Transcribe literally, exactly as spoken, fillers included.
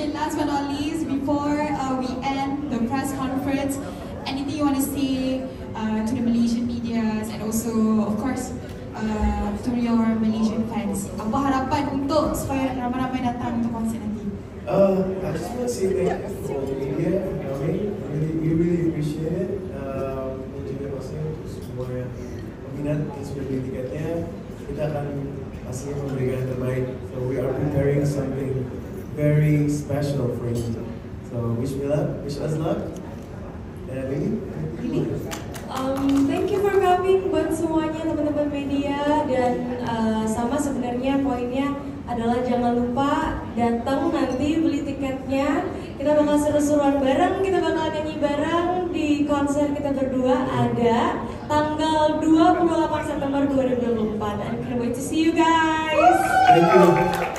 Okay, last but not least, before uh, we end the press conference, anything you want to say uh, to the Malaysian medias and also, of course, uh, to your Malaysian fans? Apa harapan untuk supaya ramai-ramai datang untuk konser nanti? Uh, I just want to say thank you for the media coming. Really, we really appreciate it. Uh, juga maksudnya untuk semua yang peminat yang sudah beli tiketnya, kita akan masih memberikan yang terbaik. So we are preparing something very special for you. So wish me luck, wish us luck. Dan Lily, Um, thank you for coming buat semuanya teman-teman media, dan uh, sama sebenarnya poinnya adalah jangan lupa datang nanti beli tiketnya. Kita bakal seru-seruan bareng, kita bakal nyanyi bareng di konser kita berdua ada tanggal dua puluh delapan September dua ribu dua puluh empat. I can't wait to see you guys. thank you.